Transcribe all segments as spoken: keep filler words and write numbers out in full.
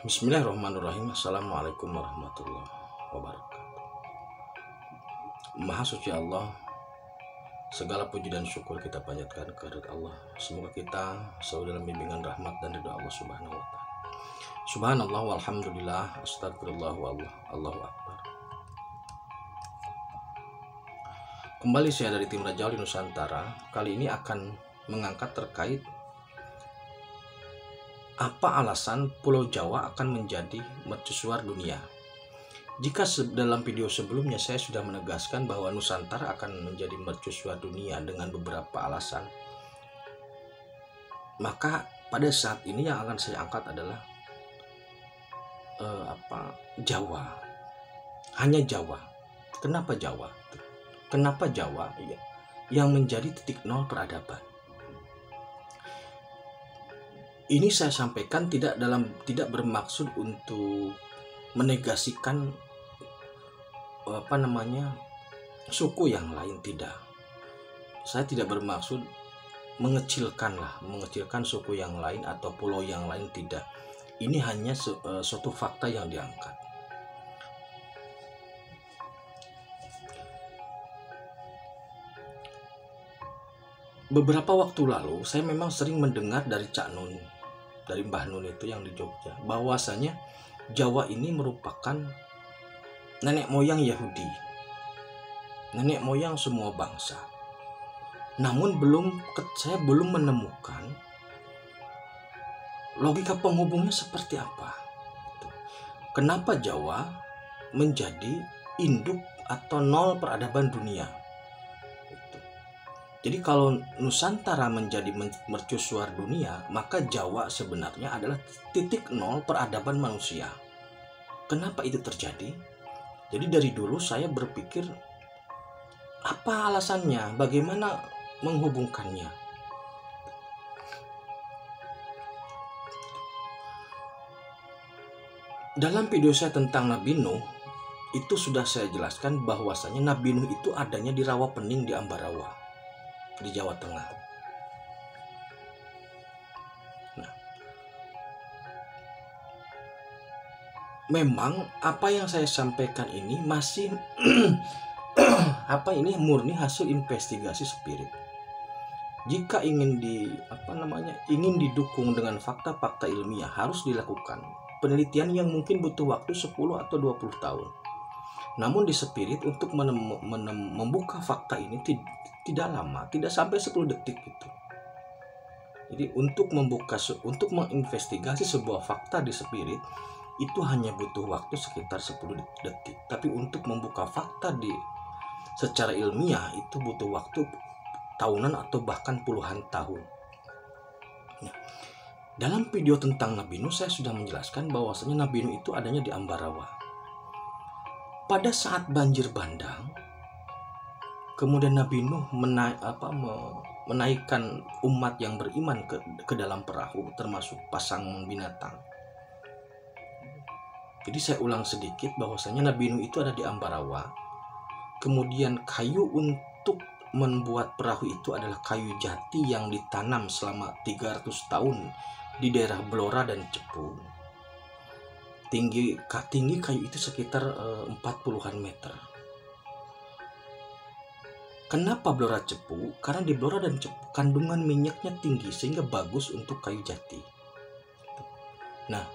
Bismillahirrahmanirrahim. Assalamualaikum warahmatullahi wabarakatuh. Maha suci Allah, segala puji dan syukur kita panjatkan kehadirat Allah. Semoga kita selalu dalam bimbingan rahmat dan ridha Allah Subhanahu wa taala. Subhanallah walhamdulillah, astagfirullah wallah, Allahu akbar. Kembali saya dari tim Rajauli Nusantara. Kali ini akan mengangkat terkait apa alasan Pulau Jawa akan menjadi mercusuar dunia. Jika dalam video sebelumnya saya sudah menegaskan bahwa Nusantara akan menjadi mercusuar dunia dengan beberapa alasan, maka pada saat ini yang akan saya angkat adalah eh, apa Jawa. Hanya Jawa. Kenapa Jawa? Kenapa Jawa? Ya, yang menjadi titik nol peradaban. Ini saya sampaikan tidak dalam tidak bermaksud untuk menegasikan apa namanya suku yang lain, tidak. Saya tidak bermaksud mengecilkan lah, mengecilkan suku yang lain atau pulau yang lain, tidak. Ini hanya su, uh, suatu fakta yang diangkat. Beberapa waktu lalu saya memang sering mendengar dari Cak Nun, dari Mbah Nun itu yang di Jogja, bahwasanya Jawa ini merupakan nenek moyang Yahudi, nenek moyang semua bangsa. Namun belum saya belum menemukan logika penghubungnya seperti apa. Kenapa Jawa menjadi induk atau nol peradaban dunia? Jadi kalau Nusantara menjadi mercusuar dunia, maka Jawa sebenarnya adalah titik nol peradaban manusia. Kenapa itu terjadi? Jadi dari dulu saya berpikir, apa alasannya? Bagaimana menghubungkannya? Dalam video saya tentang Nabi Nuh, itu sudah saya jelaskan bahwasanya Nabi Nuh itu adanya di Rawapening di Ambarawa, di Jawa Tengah. Nah, memang apa yang saya sampaikan ini masih apa ini murni hasil investigasi spirit. Jika ingin di apa namanya ingin didukung dengan fakta-fakta ilmiah, harus dilakukan penelitian yang mungkin butuh waktu sepuluh atau dua puluh tahun. Namun di spirit untuk menem, menem, membuka fakta ini tidak, tidak lama, tidak sampai sepuluh detik gitu. Jadi untuk membuka untuk menginvestigasi sebuah fakta di spirit itu hanya butuh waktu sekitar sepuluh detik. Tapi untuk membuka fakta di secara ilmiah itu butuh waktu tahunan atau bahkan puluhan tahun. Nah, dalam video tentang Nabi Nuh saya sudah menjelaskan bahwasanya Nabi Nuh itu adanya di Ambarawa. Pada saat banjir bandang, kemudian Nabi Nuh menaik, apa, menaikkan umat yang beriman ke, ke dalam perahu, termasuk pasang binatang. Jadi saya ulang sedikit bahwasanya Nabi Nuh itu ada di Ambarawa. Kemudian kayu untuk membuat perahu itu adalah kayu jati yang ditanam selama tiga ratus tahun di daerah Blora dan Cepu. Tinggi, tinggi kayu itu sekitar uh, empat puluhan meter. Kenapa Blora Cepu? Karena di Blora dan Cepu kandungan minyaknya tinggi sehingga bagus untuk kayu jati. Nah,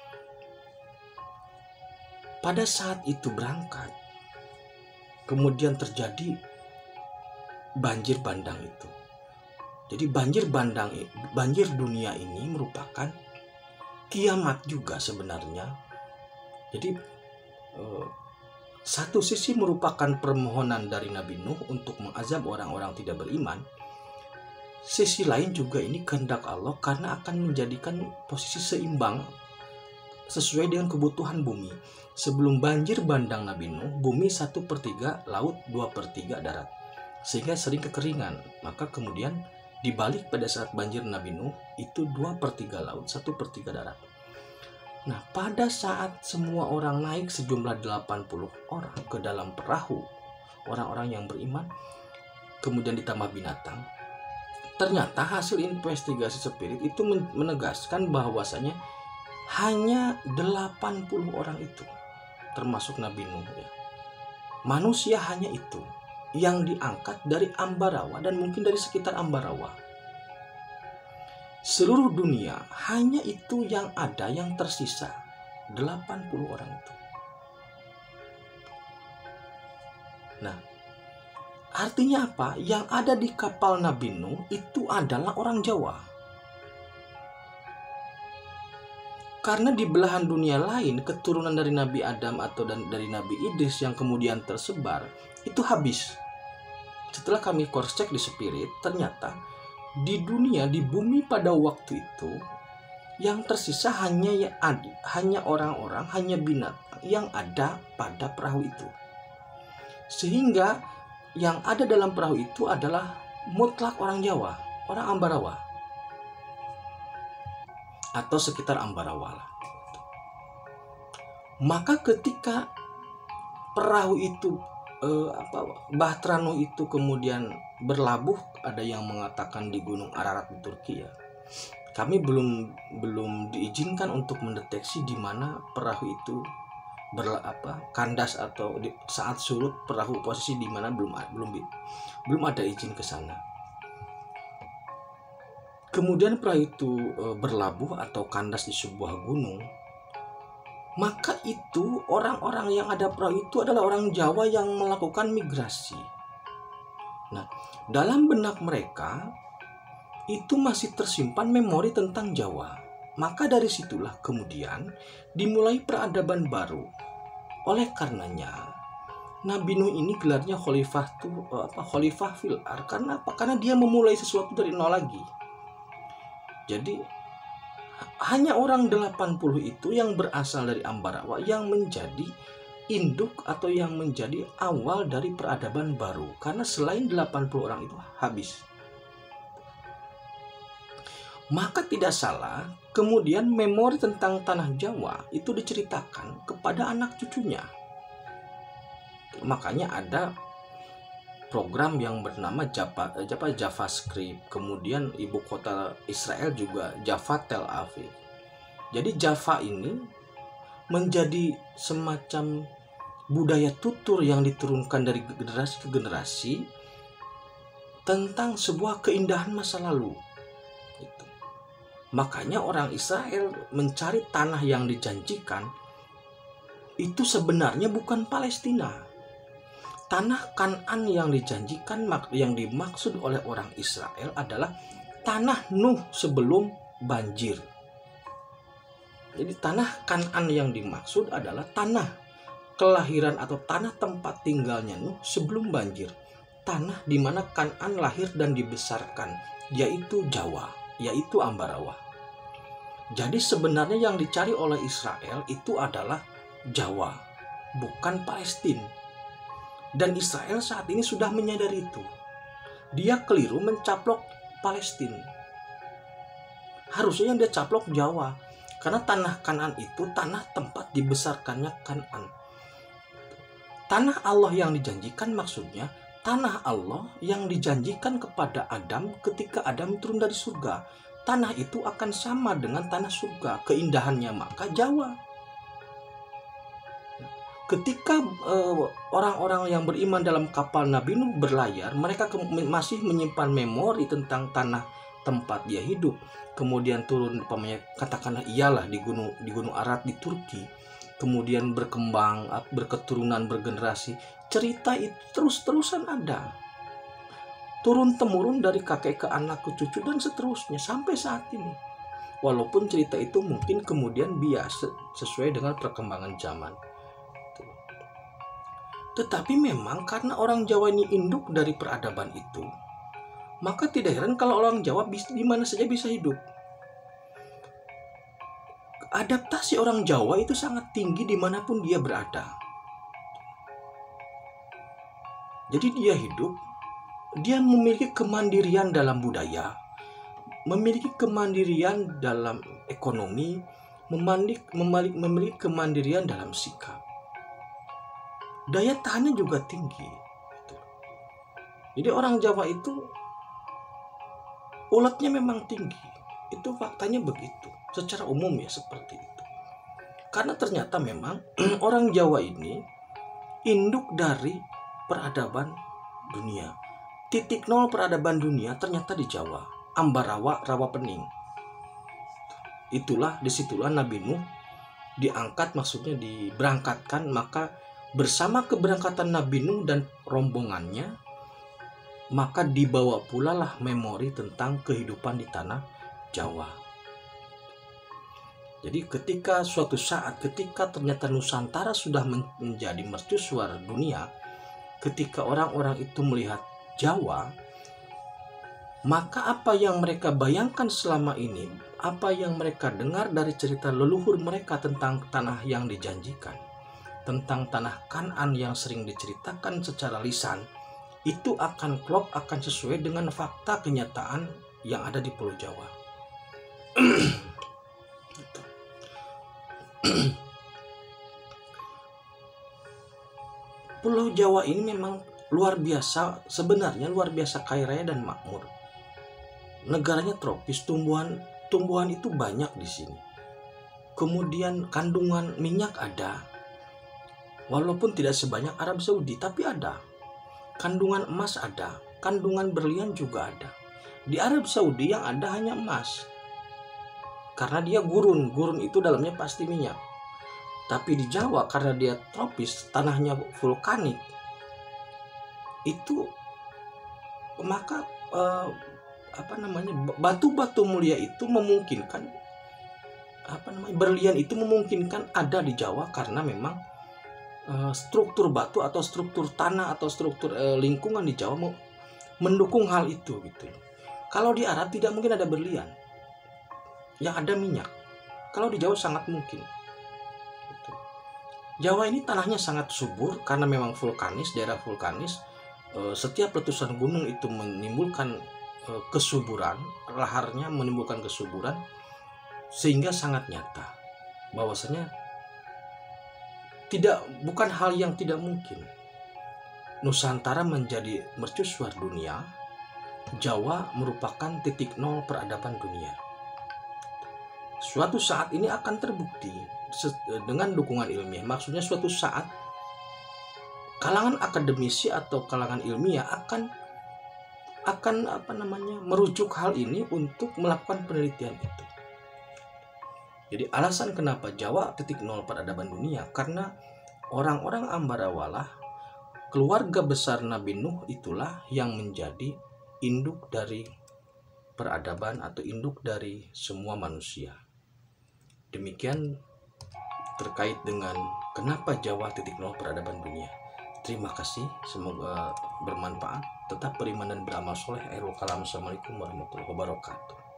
pada saat itu berangkat, kemudian terjadi banjir bandang itu. Jadi banjir bandang, banjir dunia ini merupakan kiamat juga sebenarnya. Jadi eh, satu sisi merupakan permohonan dari Nabi Nuh untuk mengazab orang-orang tidak beriman. Sisi lain juga ini kehendak Allah karena akan menjadikan posisi seimbang sesuai dengan kebutuhan bumi. Sebelum banjir bandang Nabi Nuh, bumi satu per tiga laut, dua per tiga darat, sehingga sering kekeringan. Maka kemudian dibalik pada saat banjir Nabi Nuh itu dua per tiga laut, satu per tiga darat. Nah, pada saat semua orang naik sejumlah delapan puluh orang ke dalam perahu, orang-orang yang beriman, kemudian ditambah binatang, ternyata hasil investigasi spirit itu menegaskan bahwasanya hanya delapan puluh orang itu, termasuk Nabi Nuh ya. Manusia hanya itu yang diangkat dari Ambarawa dan mungkin dari sekitar Ambarawa. Seluruh dunia hanya itu yang ada, yang tersisa delapan puluh orang itu. Nah, artinya apa? Yang ada di kapal Nabi Nuh itu adalah orang Jawa. Karena di belahan dunia lain, keturunan dari Nabi Adam atau dan dari Nabi Idris yang kemudian tersebar, itu habis. Setelah kami cross check di spirit, ternyata di dunia, di bumi pada waktu itu, yang tersisa hanya ya, hanya orang-orang, hanya binatang yang ada pada perahu itu. Sehingga yang ada dalam perahu itu adalah mutlak orang Jawa, orang Ambarawa, atau sekitar Ambarawa lah. Maka ketika perahu itu eh, apa Bahtera Nuh itu kemudian berlabuh, ada yang mengatakan di Gunung Ararat di Turki ya. Kami belum belum diizinkan untuk mendeteksi di mana perahu itu berla, apa kandas atau di, saat surut perahu posisi di mana belum belum belum ada izin ke sana. Kemudian perahu itu e, berlabuh atau kandas di sebuah gunung. Maka itu orang-orang yang ada perahu itu adalah orang Jawa yang melakukan migrasi. Nah, dalam benak mereka itu masih tersimpan memori tentang Jawa. Maka dari situlah kemudian dimulai peradaban baru. Oleh karenanya Nabi Nuh ini gelarnya Khalifah tuh apa Khalifah fil ar. Karena apa? Karena dia memulai sesuatu dari nol lagi. Jadi hanya orang delapan puluh itu yang berasal dari Ambarawa yang menjadi induk atau yang menjadi awal dari peradaban baru. Karena selain delapan puluh orang itu habis. Maka tidak salah kemudian memori tentang tanah Jawa itu diceritakan kepada anak cucunya. Makanya ada program yang bernama Java, Java JavaScript, kemudian ibu kota Israel juga Java Tel Aviv. Jadi Java ini menjadi semacam budaya tutur yang diturunkan dari generasi ke generasi tentang sebuah keindahan masa lalu. Gitu. Makanya orang Israel mencari tanah yang dijanjikan itu sebenarnya bukan Palestina. Tanah Kan'an yang dijanjikan, yang dimaksud oleh orang Israel adalah tanah Nuh sebelum banjir. Jadi tanah Kan'an yang dimaksud adalah tanah kelahiran atau tanah tempat tinggalnya Nuh sebelum banjir. Tanah di mana Kan'an lahir dan dibesarkan, yaitu Jawa, yaitu Ambarawa. Jadi sebenarnya yang dicari oleh Israel itu adalah Jawa, bukan Palestina. Dan Israel saat ini sudah menyadari itu. Dia keliru mencaplok Palestina. Harusnya yang dia caplok Jawa. Karena tanah Kan'an itu tanah tempat dibesarkannya Kan'an. Tanah Allah yang dijanjikan maksudnya tanah Allah yang dijanjikan kepada Adam ketika Adam turun dari surga. Tanah itu akan sama dengan tanah surga. Keindahannya maka Jawa. Ketika uh, orang-orang yang beriman dalam kapal Nabi Nuh berlayar, mereka ke- masih menyimpan memori tentang tanah tempat dia hidup. Kemudian turun, katakanlah iyalah di gunung di gunung Ararat di Turki. Kemudian berkembang, berketurunan, bergenerasi. Cerita itu terus-terusan ada. Turun temurun dari kakek ke anak ke cucu dan seterusnya sampai saat ini. Walaupun cerita itu mungkin kemudian bias sesuai dengan perkembangan zaman. Tetapi memang karena orang Jawa ini induk dari peradaban itu, maka tidak heran kalau orang Jawa di mana saja bisa hidup. Adaptasi orang Jawa itu sangat tinggi dimanapun dia berada. Jadi dia hidup, dia memiliki kemandirian dalam budaya, memiliki kemandirian dalam ekonomi, memiliki kemandirian dalam sikap. Daya tahannya juga tinggi. Jadi orang Jawa itu uletnya memang tinggi. Itu faktanya begitu. Secara umum ya seperti itu. Karena ternyata memang orang Jawa ini induk dari peradaban dunia. Titik nol peradaban dunia ternyata di Jawa, Ambarawa, Rawapening. Itulah, disitulah Nabi Nuh diangkat, maksudnya diberangkatkan. Maka bersama keberangkatan Nabi Nuh dan rombongannya, maka dibawa pula lah memori tentang kehidupan di tanah Jawa. Jadi ketika suatu saat, ketika ternyata Nusantara sudah menjadi mercusuar dunia, ketika orang-orang itu melihat Jawa, maka apa yang mereka bayangkan selama ini, apa yang mereka dengar dari cerita leluhur mereka tentang tanah yang dijanjikan, tentang tanah Kanaan yang sering diceritakan secara lisan, itu akan klop, akan sesuai dengan fakta kenyataan yang ada di Pulau Jawa. Pulau Jawa ini memang luar biasa, sebenarnya luar biasa kaya raya dan makmur. Negaranya tropis, tumbuhan tumbuhan itu banyak di sini. Kemudian kandungan minyak ada, walaupun tidak sebanyak Arab Saudi, tapi ada. Kandungan emas ada, kandungan berlian juga ada. Di Arab Saudi yang ada hanya emas, karena dia gurun, gurun itu dalamnya pasti minyak. Tapi di Jawa karena dia tropis, tanahnya vulkanik, itu maka eh, apa namanya batu-batu mulia itu memungkinkan, apa namanya berlian itu memungkinkan ada di Jawa, karena memang eh, struktur batu atau struktur tanah atau struktur eh, lingkungan di Jawa mau mendukung hal itu gitu. Kalau di Arab tidak mungkin ada berlian, yang ada minyak. Kalau di Jawa sangat mungkin. Jawa ini tanahnya sangat subur karena memang vulkanis, daerah vulkanis. Setiap letusan gunung itu menimbulkan kesuburan, laharnya menimbulkan kesuburan, sehingga sangat nyata bahwasanya tidak bukan hal yang tidak mungkin Nusantara menjadi mercusuar dunia. Jawa merupakan titik nol peradaban dunia. Suatu saat ini akan terbukti dengan dukungan ilmiah. Maksudnya suatu saat kalangan akademisi atau kalangan ilmiah akan akan apa namanya merujuk hal ini untuk melakukan penelitian itu. Jadi alasan kenapa Jawa titik nol peradaban dunia, karena orang-orang Ambarawa, keluarga besar Nabi Nuh, itulah yang menjadi induk dari peradaban atau induk dari semua manusia. Demikian terkait dengan kenapa Jawa titik nol peradaban dunia. Terima kasih, semoga bermanfaat. Tetap beriman dan beramal soleh. Akhirul kalam. Assalamualaikum warahmatullahi wabarakatuh.